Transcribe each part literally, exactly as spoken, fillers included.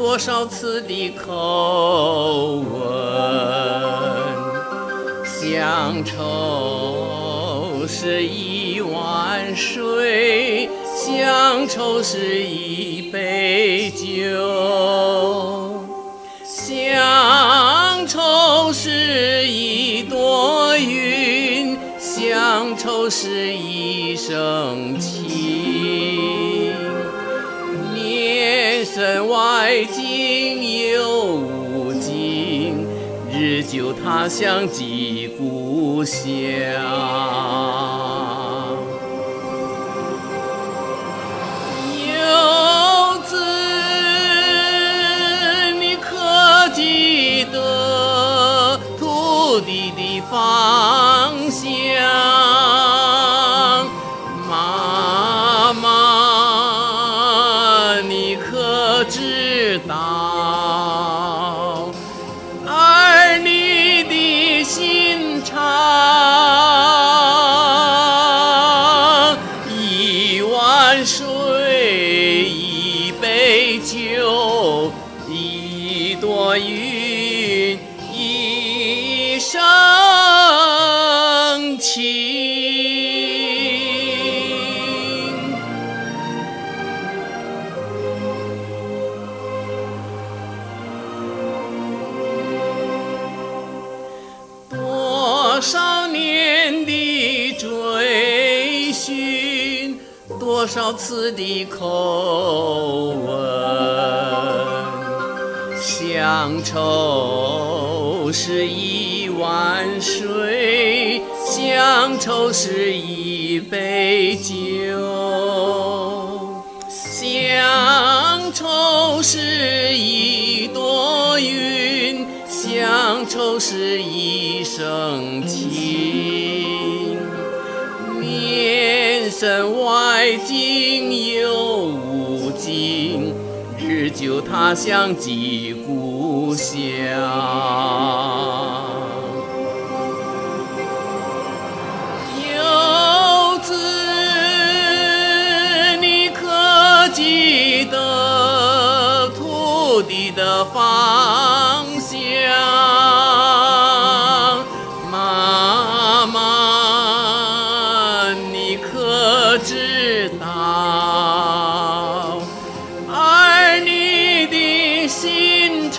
多少次的口吻，乡愁是一碗水，乡愁是一杯酒，乡愁是一朵云，乡愁是一生情。年深外境又无尽，日久他乡即故乡。游子，你可记得土地的方向？妈妈，你可知道儿女的心肠？一碗水，一杯酒，一朵云，一生情。多少年的追寻，多少次的口吻，乡愁是一碗水，乡愁是一杯酒，乡愁是一朵云，乡愁是一生情。年深外境又无尽，日久他乡即故乡。游子，你可记得土地的方向？妈妈，你可知道儿女的心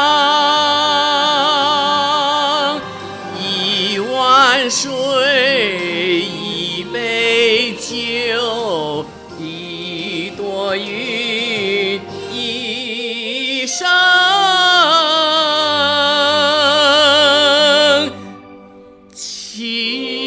肠？一碗水，一杯酒，一朵云，一生情。